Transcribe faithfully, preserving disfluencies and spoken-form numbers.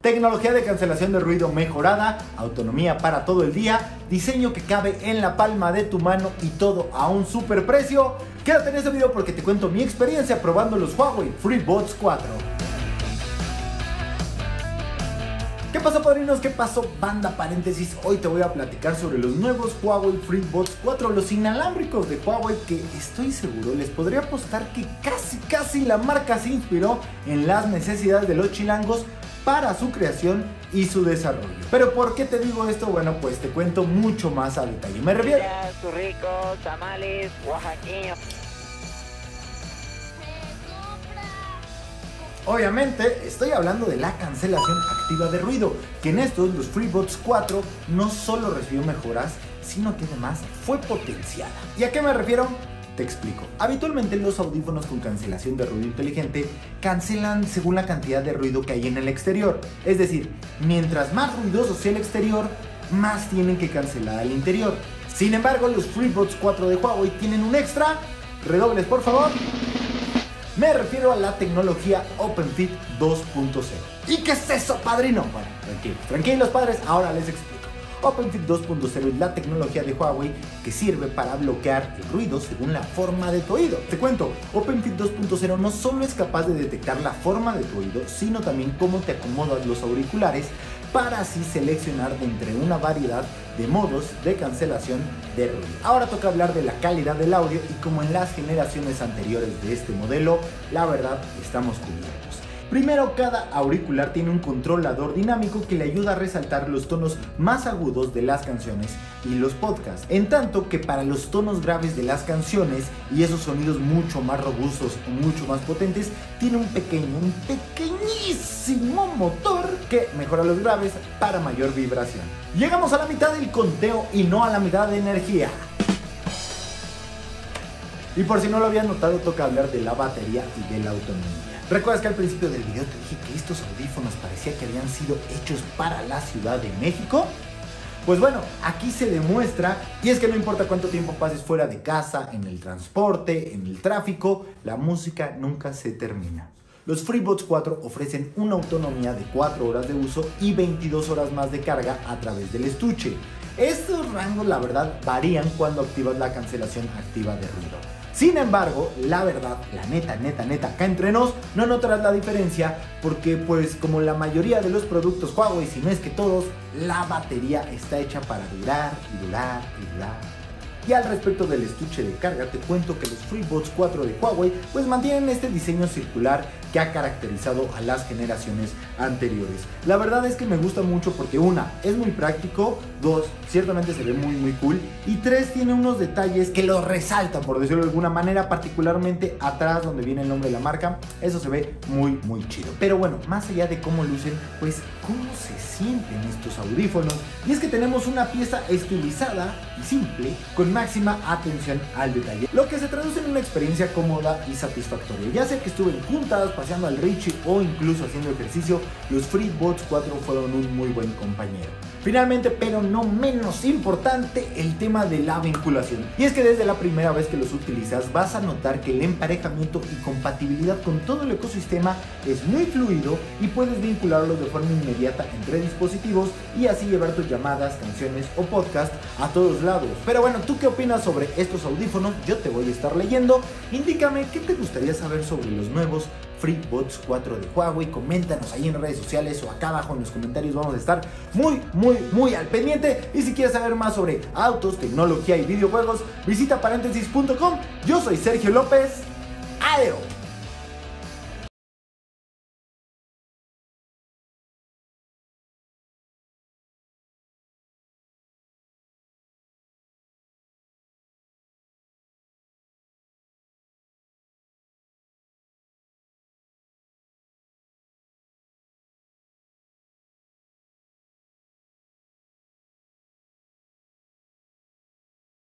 Tecnología de cancelación de ruido mejorada, autonomía para todo el día, diseño que cabe en la palma de tu mano y todo a un super precio. Quédate en este video porque te cuento mi experiencia probando los Huawei FreeBuds cuatro. ¿Qué pasó, padrinos? ¿Qué pasó, banda? Paréntesis, hoy te voy a platicar sobre los nuevos Huawei FreeBuds cuatro, los inalámbricos de Huawei que estoy seguro les podría apostar que casi casi la marca se inspiró en las necesidades de los chilangos para su creación y su desarrollo. Pero ¿por qué te digo esto? Bueno, pues te cuento mucho más a detalle. Me refiero sus ricos tamales oaxaqueños. Obviamente estoy hablando de la cancelación activa de ruido, que en estos, los FreeBuds cuatro, no solo recibió mejoras, sino que además fue potenciada. ¿Y a qué me refiero? Te explico. Habitualmente los audífonos con cancelación de ruido inteligente cancelan según la cantidad de ruido que hay en el exterior. Es decir, mientras más ruidoso sea el exterior, más tienen que cancelar al interior. Sin embargo, los FreeBuds cuatro de Huawei tienen un extra. Redobles, por favor. Me refiero a la tecnología OpenFit dos punto cero. ¿Y qué es eso, padrino? Bueno, tranquilos, tranquilos, padres, ahora les explico. OpenFit dos punto cero es la tecnología de Huawei que sirve para bloquear el ruido según la forma de tu oído. Te cuento, OpenFit dos punto cero no solo es capaz de detectar la forma de tu oído, sino también cómo te acomodas los auriculares para así seleccionar de entre una variedad de modos de cancelación de ruido. Ahora toca hablar de la calidad del audio y como en las generaciones anteriores de este modelo, la verdad estamos cubiertos. Primero, cada auricular tiene un controlador dinámico que le ayuda a resaltar los tonos más agudos de las canciones y los podcasts, en tanto que para los tonos graves de las canciones y esos sonidos mucho más robustos o mucho más potentes, tiene un pequeño, un pequeñísimo motor que mejora los graves para mayor vibración. Llegamos a la mitad del conteo y no a la mitad de energía. Y por si no lo habías notado, toca hablar de la batería y de la autonomía. ¿Recuerdas que al principio del video te dije que estos audífonos parecía que habían sido hechos para la Ciudad de México? Pues bueno, aquí se demuestra, y es que no importa cuánto tiempo pases fuera de casa, en el transporte, en el tráfico, la música nunca se termina. Los FreeBuds cuatro ofrecen una autonomía de cuatro horas de uso y veintidós horas más de carga a través del estuche. Estos rangos, la verdad, varían cuando activas la cancelación activa de ruido. Sin embargo, la verdad, la neta, neta, neta, acá entre nos, no notarás la diferencia porque pues como la mayoría de los productos Huawei, si no es que todos, la batería está hecha para durar y durar y durar. Y al respecto del estuche de carga, te cuento que los FreeBuds cuatro de Huawei pues mantienen este diseño circular que ha caracterizado a las generaciones anteriores. La verdad es que me gusta mucho porque una, es muy práctico, dos, ciertamente se ve muy muy cool y tres, tiene unos detalles que lo resaltan, por decirlo de alguna manera, particularmente atrás donde viene el nombre de la marca. Eso se ve muy muy chido. Pero bueno, más allá de cómo lucen, pues cómo se sienten estos audífonos. Y es que tenemos una pieza estilizada y simple con máxima atención al detalle, lo que se traduce en una experiencia cómoda y satisfactoria. Ya sea que estuve juntas, paseando al Richie o incluso haciendo ejercicio, los FreeBuds cuatro fueron un muy buen compañero. Finalmente, pero no menos importante, el tema de la vinculación. Y es que desde la primera vez que los utilizas vas a notar que el emparejamiento y compatibilidad con todo el ecosistema es muy fluido y puedes vincularlos de forma inmediata entre dispositivos y así llevar tus llamadas, canciones o podcast a todos lados. Pero bueno, ¿tú qué opinas sobre estos audífonos? Yo te voy a estar leyendo. Indícame qué te gustaría saber sobre los nuevos FreeBuds cuatro de Huawei. Coméntanos ahí en redes sociales o acá abajo en los comentarios. Vamos a estar muy, muy, muy al pendiente. Y si quieres saber más sobre autos, tecnología y videojuegos, visita paréntesis punto com. Yo soy Sergio López. Adiós.